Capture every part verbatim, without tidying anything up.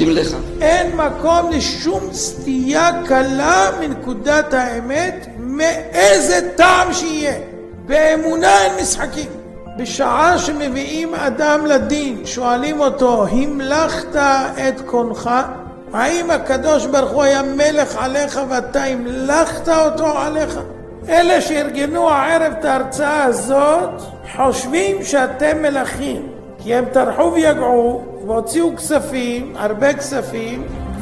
מודים לך. אין מקום לשום סטייה קלה מנקודת האמת, מאיזה טעם שיהיה. באמונה אין משחקים. בשעה שמביאים אדם לדין, שואלים אותו, המלכת את קונך? האם הקדוש ברוך הוא היה מלך עליך ואתה המלכת אותו עליך? אלה שארגנו הערב את ההרצאה הזאת חושבים שאתם מלכים, כי הם טרחו ויגעו והוציאו כספים, הרבה כספים,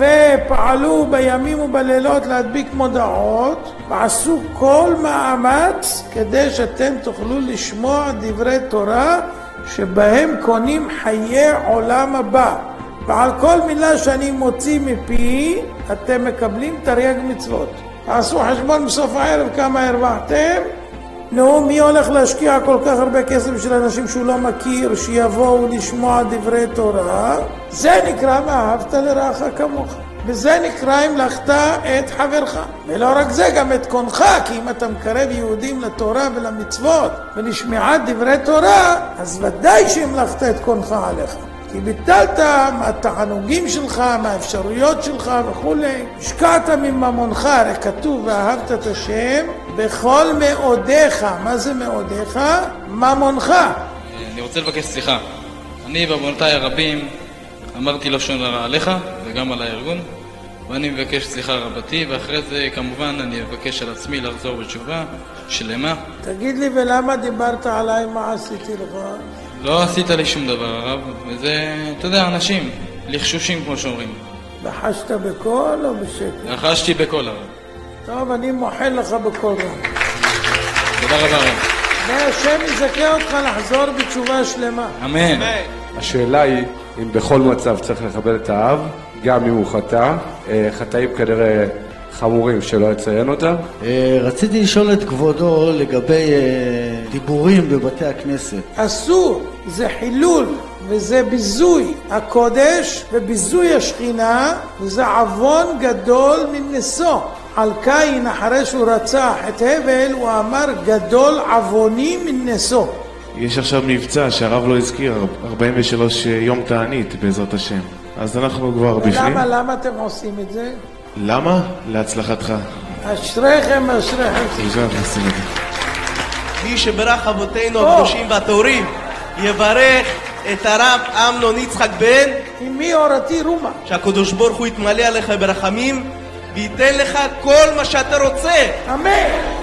ופעלו בימים ובלילות להדביק מודעות, ועשו כל מאמץ כדי שאתם תוכלו לשמוע דברי תורה שבהם קונים חיי עולם הבא. ועל כל מילה שאני מוציא מפי אתם מקבלים תרי"ג מצוות. תעשו חשבון בסוף הערב כמה הרווחתם. נו, מי הולך להשקיע כל כך הרבה כסף של אנשים שהוא לא מכיר, שיבואו לשמוע דברי תורה? זה נקרא ואהבת לרעך כמוך. וזה נקרא המלכת את חברך. ולא רק זה, גם את קונך, כי אם אתה מקרב יהודים לתורה ולמצוות ולשמיעת דברי תורה, אז ודאי שהמלכת את קונך עליך. כי ביטלת מהתענוגים שלך, מהאפשרויות שלך וכו'. השקעת מממונך, הרי כתוב ואהבת את השם בכל מאודיך. מה זה מאודיך? ממונך. אני רוצה לבקש סליחה. אני בעוונותיי הרבים אמרתי לשון הרע עליך וגם על הארגון, ואני מבקש סליחה רבתי, ואחרי זה כמובן אני מבקש על עצמי לחזור בתשובה שלמה. תגיד לי, ולמה דיברת עליי? מה עשיתי לך? לא עשית לי שום דבר הרב, וזה, אתה יודע, אנשים לחשושים כמו שאומרים. לחשת בקול או בשקט? לחשתי בקול הרב. טוב, אני מוחל לך בקול רב. תודה רבה הרב. והשם יזכה אותך לחזור בתשובה שלמה. אמן. השאלה היא אם בכל מצב צריך לקבל את האב, גם אם הוא חטא, חטאים כנראה חמורים שלא יציין אותם. רציתי לשאול את כבודו לגבי דיבורים בבתי הכנסת. אסור, זה חילול וזה ביזוי הקודש וביזוי השכינה, וזה עוון גדול מנשוא. על קין אחרי שהוא רצח את הבל הוא אמר גדול עווני מנשוא. יש עכשיו מבצע שהרב לא הזכיר, ארבעים ושלוש יום תענית בעזרת השם. אז אנחנו כבר בפנים. למה, למה אתם עושים את זה? למה? להצלחתך. אשריכם, אשריכם. תודה, נשים את זה. מי שברך אבותינו הקדושים והטהורים יברך את הרב אמנון יצחק בן. עם מי אורתי רומה? שהקדוש ברוך הוא יתמלא עליך ברחמים וייתן לך כל מה שאתה רוצה. אמן.